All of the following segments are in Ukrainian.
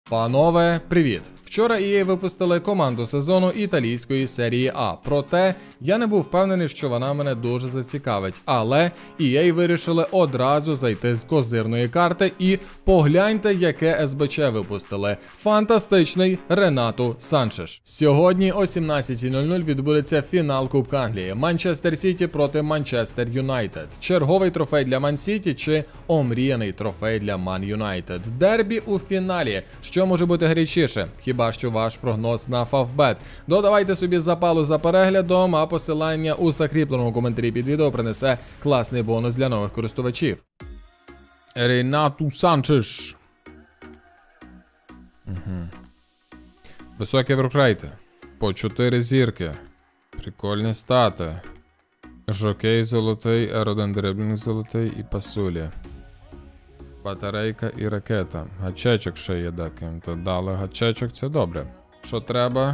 Панове, привіт! Вчора EA випустили команду сезону італійської серії А. Проте, я не був впевнений, що вона мене дуже зацікавить. Але EA вирішили одразу зайти з козирної карти і погляньте, яке СБЧ випустили. Фантастичний Ренату Санчеш. Сьогодні о 17:00 відбудеться фінал Кубка Англії. Манчестер Сіті проти Манчестер Юнайтед. Черговий трофей для Ман Сіті чи омріяний трофей для Ман Юнайтед. Дербі у фіналі. Що може бути гарячіше? Хіба що ваш прогноз на Favbet. Додавайте собі запалу за переглядом, а посилання у закріпленому коментарі під відео принесе класний бонус для нових користувачів. Ренату Санчеш. Високі воркрейти. По 4 зірки. Прикольні стати. Жокей золотий, R1 дриблінг золотий і пасулі. Батарейка і ракета. Гачечок ще є деким. То дали гачечок, це добре. Що треба?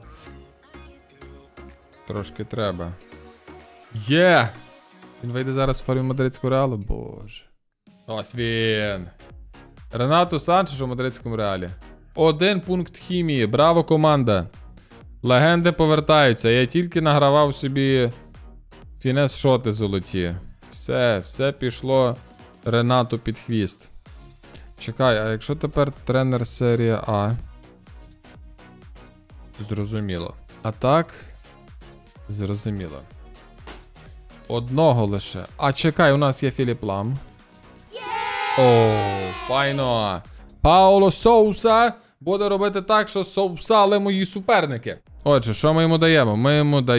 Трошки треба. Є! Він вийде зараз в формі мадридського Реалу? Боже. Ось він. Ренату Санчеш у мадридському Реалі. 1 пункт хімії. Браво, команда. Легенди повертаються. Я тільки награвав собі фінес-шоти золоті. Все пішло Ренату під хвіст. Чекай, а якщо тепер тренер серія А? Зрозуміло. А так? Зрозуміло. Одного лише. А чекай, у нас є Філіп Лам. О, файно. Пауло Соуса буде робити так, що соусали мої суперники. Отже, що ми йому даємо? Ми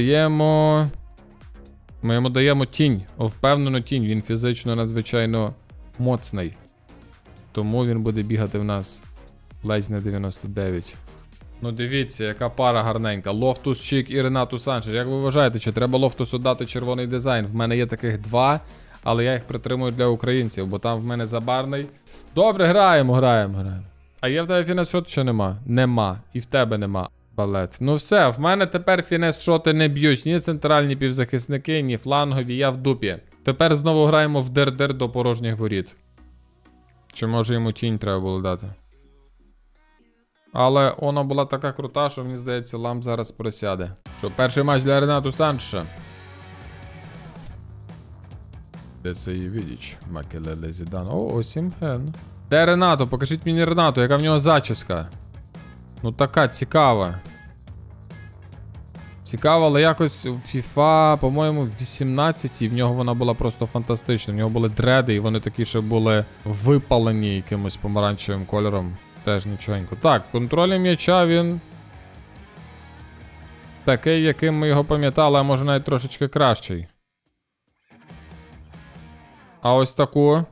йому даємо тінь. Впевнену тінь. Він фізично надзвичайно моцний. Тому він буде бігати в нас ледь не 99. Ну дивіться, яка пара гарненька. Лофтус Чік і Ренату Санчеш. Як ви вважаєте, чи треба Лофтусу дати червоний дизайн? В мене є таких 2, але я їх притримую для українців, бо там в мене забарний. Добре, граємо. А є в тебе фінес-шот чи нема? Нема. І в тебе нема. Балет. Ну все, в мене тепер фінес-шоти не б'ють. Ні центральні півзахисники, ні флангові, я в дупі. Тепер знову граємо в дир-дир до порожніх воріт. Чи може йому тінь треба було дати? Але вона була така крута, що мені здається, Лам зараз просяде. Що, перший матч для Ренату Санчеша. Де це її відіч? Макелеле Зідан. О, Сімхен. Де Ренату? Покажіть мені Ренату, яка в нього зачіска. Ну така цікава. Цікаво, але якось у FIFA, по-моєму, 18 і в нього вона була просто фантастична. В нього були дреди і вони такі ще були випалені якимось помаранчевим кольором. Теж нічогенько. Так, в контролі м'яча він такий, яким ми його пам'ятали, а може навіть трошечки кращий. А ось таку.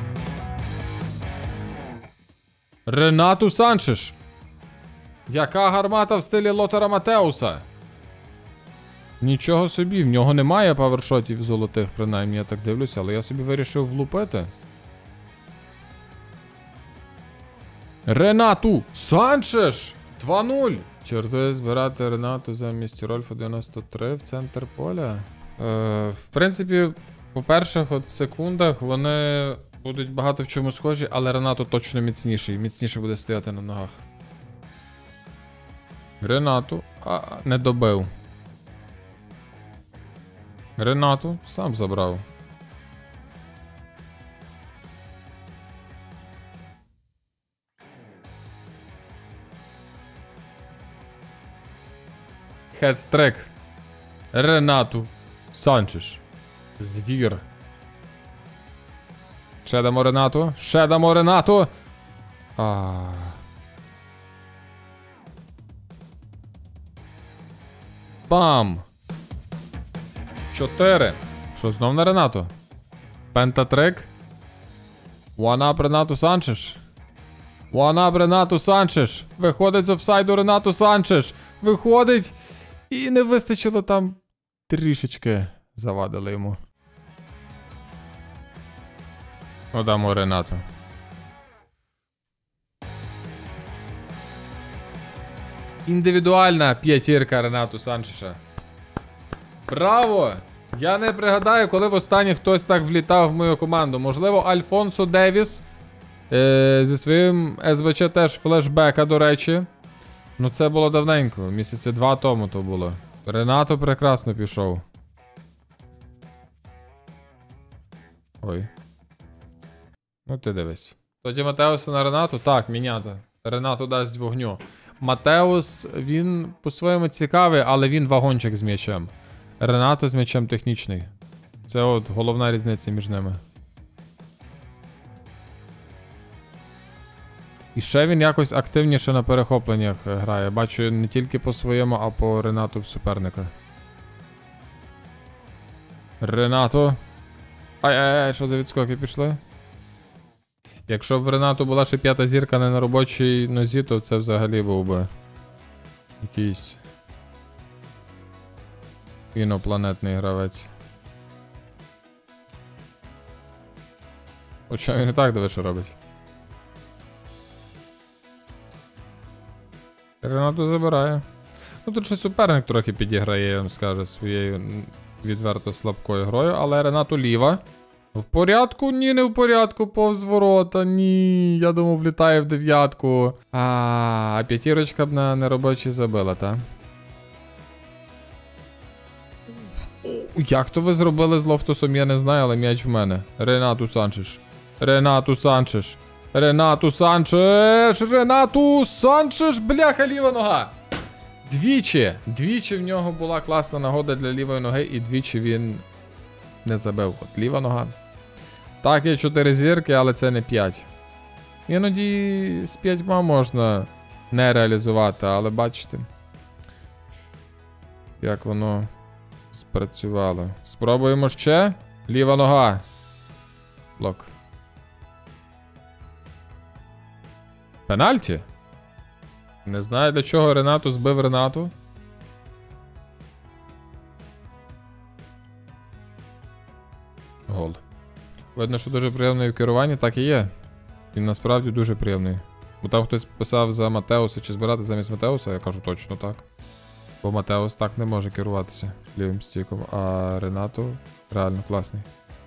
Ренату Санчеш. Яка гармата в стилі Лотера Матеуса. Нічого собі, в нього немає павершотів золотих, принаймні, я так дивлюся, але я собі вирішив влупити. Ренату Санчеш! 2-0! Чортує збирати Ренату замість Рольфа 93 в центр поля. В принципі, по перших от секундах вони будуть багато в чому схожі, але Ренату точно міцніший. Міцніше буде стояти на ногах. Ренату, не добив. Ренату сам забрав. Хедстрек. Ренату Санчеш. Звір. Ще дамо Ренату. Ще дамо Ренату. Бам! 4. Що, знов на Ренату? Пентатрик. One-up Ренату Санчеш. One-up Ренату Санчеш. Виходить з офсайду Ренату Санчеш. Виходить. І не вистачило там трішечки. Завадили йому. Одамо Ренату. Індивідуальна п'ятірка Ренату Санчеша. Браво! Я не пригадаю, коли востаннє хтось так влітав в мою команду. Можливо, Альфонсо Девіс Зі своїм СБЧ теж флешбека, до речі. Ну це було давненько, місяці 2 тому то було. Ренато прекрасно пішов. Ой. Ну ти дивись. Тоді Матеуса на Ренату? Так, міняти. Ренату дасть вогню. Матеус, він по-своєму цікавий, але він вагончик з м'ячем. Ренато з м'ячем технічний. Це от головна різниця між ними. І ще він якось активніше на перехопленнях грає. Бачу не тільки по своєму, а по Ренату в суперника. Ренато. Ай-ай-ай, що за відскоки пішли? Якщо б в Ренату була ще 5-та зірка не на робочій нозі, то це взагалі був би якийсь інопланетний гравець. Хоча він і так диви, що робить. Ренату забирає. Ну тут ще суперник трохи підіграє, я вам скажу, своєю відверто слабкою грою, але Ренату ліва. В порядку? Ні, не в порядку, повз ворота, ні. Я думав, влітає в 9-ку. А п'ятірочка б на неробочій забила, та? Як то ви зробили з Лофтусом, я не знаю, але м'яч в мене. Ренату Санчеш. Ренату Санчеш. Ренату Санчеш. Ренату Санчеш. Бляха, ліва нога. Двічі в нього була класна нагода для лівої ноги, і двічі він не забив. От ліва нога. Так, є 4 зірки, але це не 5. Іноді з 5 можна не реалізувати, але бачите, як воно спрацювало. Спробуємо ще. Ліва нога. Блок. Пенальті? Не знаю, для чого Ренату збив Ренату. Гол. Видно, що дуже приємний у керуванні, так і є. Він насправді дуже приємний. Бо там хтось писав за Матеуса чи збирати замість Матеуса, я кажу точно так. Бо Матеус так не може керуватися лівим стіком, а Ренато реально класний.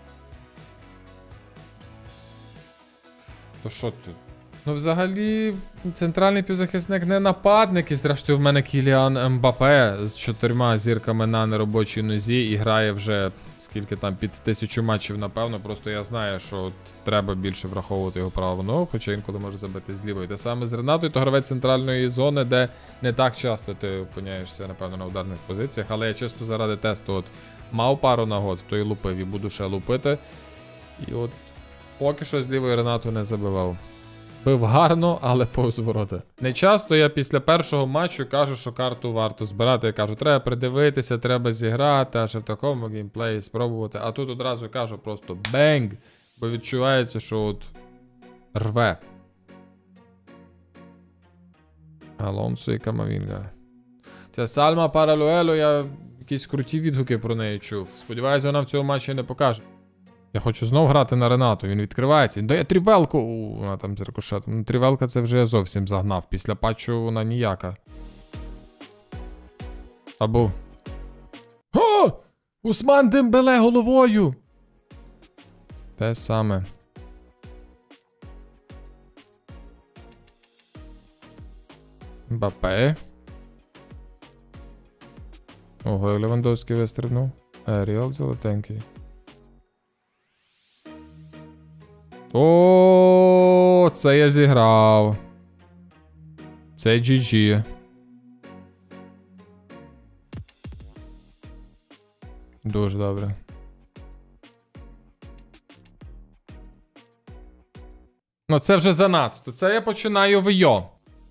То що тут? Ну взагалі, центральний півзахисник не нападник, і зрештою в мене Кіліан Мбаппе з 4 зірками на неробочій нозі і грає вже скільки там під 1000 матчів, напевно. Просто я знаю, що от треба більше враховувати його праву ногу, хоча інколи може забити з лівої. Те саме з Ренатою, то гравець центральної зони, де не так часто ти опиняєшся, напевно, на ударних позиціях, але я чисто заради тесту от мав пару нагод, то і лупив, і буду ще лупити. І от поки що з лівої Ренату не забивав. Бив гарно, але повз ворота. Не часто я після першого матчу кажу, що карту варто збирати. Я кажу, треба придивитися, треба зіграти, аж в такому геймплеї спробувати. А тут одразу кажу просто бенг, бо відчувається, що от рве. Алонсо і Камавінга. Ця Сальма Паралуело, я якісь круті відгуки про неї чув. Сподіваюся, вона в цьому матчі не покаже. Я хочу знов грати на Ренату, він відкривається, він дає трівелку. Вона там з рикошетом. Ну, трівелка це вже я зовсім загнав, після патчу вона ніяка. Абу. О! Усман Дембеле головою! Те саме. Мбаппе. Ого, Левандовський вистрибнув. Еріал золотенький. О, це я зіграв. Це GG. Дуже добре. Ну це вже занадто. Це я починаю вийо.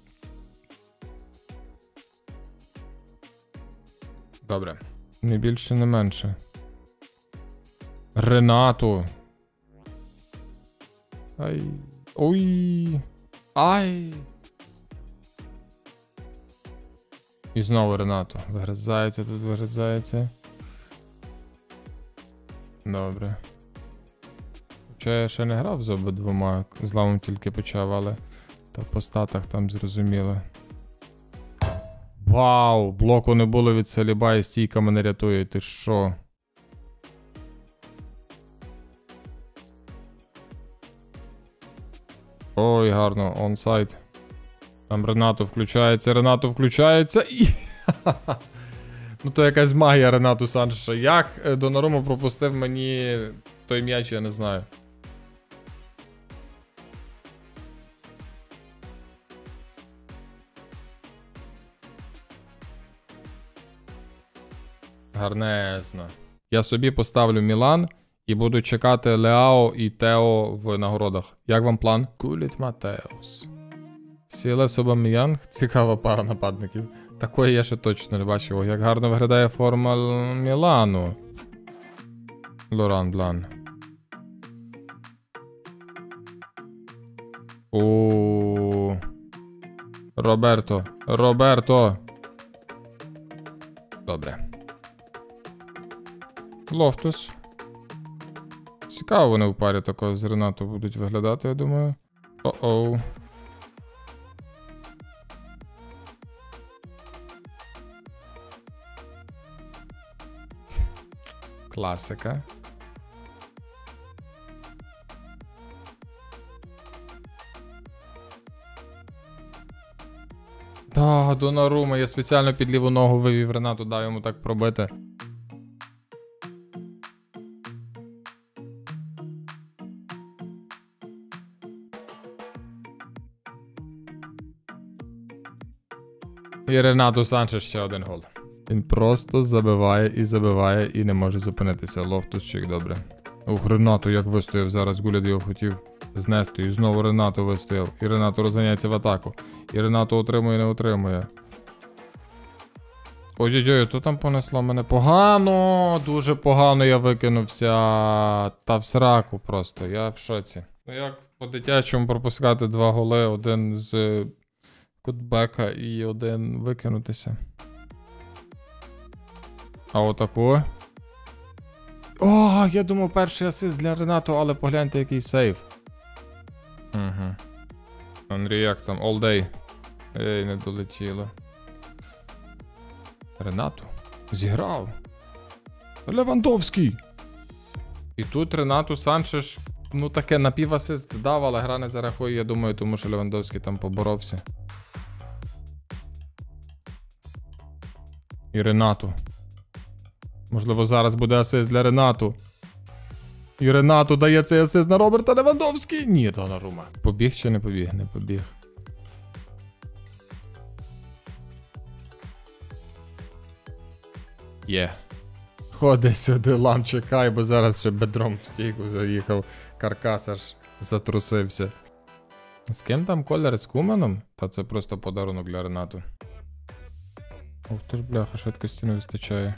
Добре. Не більше, не менше. Ренату. Ай. Ой. Ай. І знову Ренато. Вигризається тут, вигризається. Добре. Хоча я ще не грав з обидвома. З лавом тільки почав, але та по статах там зрозуміло. Вау! Блоку не було від Саліба і стійка мене рятує. Ти що? Ой, гарно, онсайд. Там Ренато включається і... Ну то якась магія Ренату Санчеша. Як Донарума пропустив мені той м'яч, я не знаю. Гарнезно. Я собі поставлю Мілан і буду чекати Леао і Тео в нагородах. Як вам план? Куліт Матеус. Сілес Обам'янг. Цікава пара нападників. Такої я ще точно не бачив. О, як гарно виглядає форма Мілану. Лоран Блан. О. Роберто. Добре. Лофтус. Цікаво вони в парі такого з Ренато будуть виглядати, я думаю. О-оу. Класика. Та, Донарума, я спеціально під ліву ногу вивів Ренату, дав йому так пробити. І Ренато Санчеш ще один гол. Він просто забиває і не може зупинитися. Лофтус-чик, добре. Ух, Ренато як вистояв зараз, Гуляд його хотів знести. І знову Ренато вистояв. І Ренато розганяється в атаку. І Ренато отримує, не отримує. Ой-ой-ой, то там понесло мене погано. Дуже погано я викинувся. Та в сраку просто, я в шоці. Ну як по-дитячому пропускати 2 голи, один з кутбека і один викинутися. А отаку. О, я думав перший асист для Ренато, але погляньте який сейв. Угу. Андрій, як там? All day. Ей, не долетіло. Ренато. Зіграв. Левандовський. І тут Ренату Санчеш, ну таке напівасист дав, але гра не зарахує, я думаю, тому що Левандовський там поборовся. І Ренату. Можливо, зараз буде асист для Ренату. І Ренату дає цей асист на Роберта Левандовський. Ні, Донарума. Побіг чи не побіг? Не побіг. Є. Ходи сюди, лам, чекай, бо зараз ще бедром в стійку заїхав. Каркас аж затрусився. З ким там колір? З Куманом? Та це просто подарунок для Ренату. Ух ти ж, бляха, швидкості не вистачає.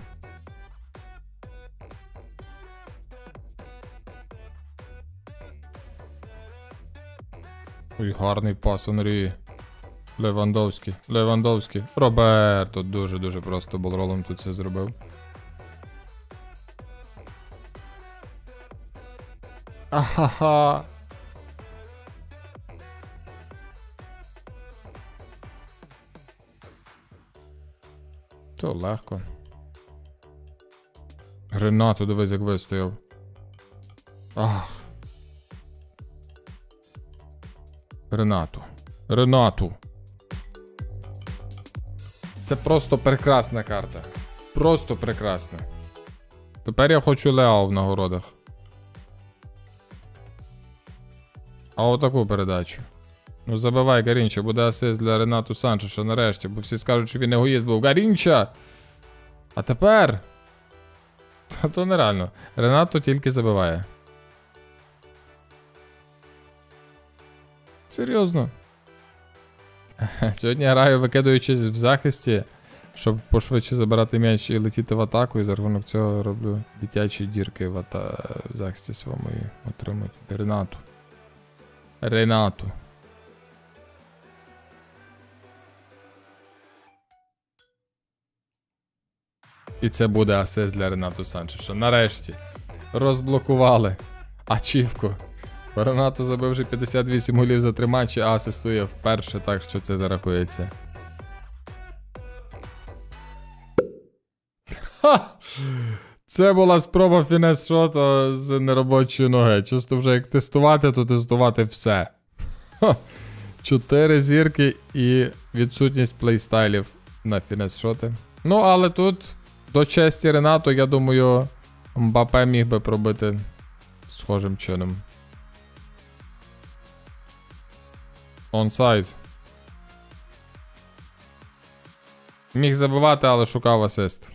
Ой, гарний пас, Анрі. Левандовський. Роберто дуже-дуже просто болролом тут це зробив. Ахаха. То легко. Ренато, дивись, як вистояв. Ах. Ренату. Це просто прекрасна карта. Просто прекрасна. Тепер я хочу Леао в нагородах. А отаку передачу. Ну забивай, Гарінча, буде асист для Ренату Санчеша нарешті, бо всі скажуть, що він егоїст був. Гарінча! А тепер... Та то нереально. Ренато тільки забиває. Серйозно. Сьогодні граю, викидуючись в захисті, щоб пошвидше забирати м'яч і летіти в атаку, і за рахунок цього роблю дитячі дірки в захисті своєму і отримують Ренату. І це буде асист для Ренату Санчеша. Нарешті. Розблокували. Ачівку. Ренато забив вже 58 голів за 3 матчі, а асистує вперше, так що це зарахується. Ха! Це була спроба фінес-шота з неробочої ноги. Чисто вже як тестувати, то тестувати все. Ха. 4 зірки і відсутність плейстайлів на фінес-шоти. Ну, але тут до честі Ренато, я думаю, Мбаппе міг би пробити схожим чином. Онсайд. Міг забивати, але шукав асист.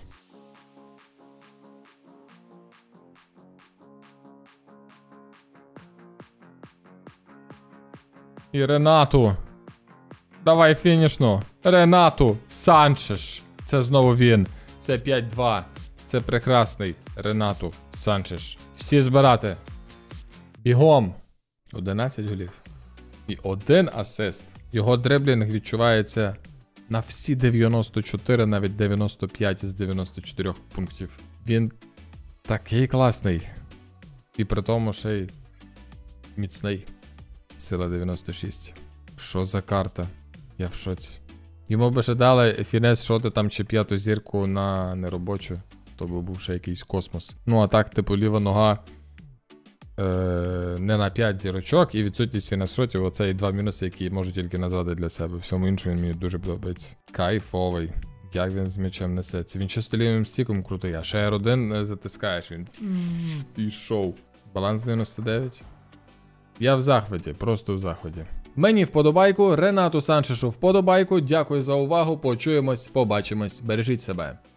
І Ренату. Давай фінішну. Ренату Санчеш. Це знову він. Це 5-2. Це прекрасний Ренату Санчеш. Всі збирати. Бігом. 11 голів. І 1 асист. Його дриблінг відчувається на всі 94, навіть 95 з 94 пунктів. Він такий класний. І при тому ще й міцний. Сила 96. Що за карта? Я в шоці. Йому би ще дали фінес-шоти там чи 5-ту зірку на неробочу. То би був ще якийсь космос. Ну а так, типу, ліва нога не на 5 зірочок і відсутність фінес-шотів. Оце і 2 мінуси, які можу тільки назвати для себе. Всьому іншому він мені дуже подобається. Кайфовий. Як він з м'ячем несеться. Він чисто лівим стіком крутий, а ще R1 затискаєш, він пішов. Баланс 99. Я в захваті, просто в захваті. Мені вподобайку, Ренату Санчешу вподобайку. Дякую за увагу. Почуємось, побачимось. Бережіть себе.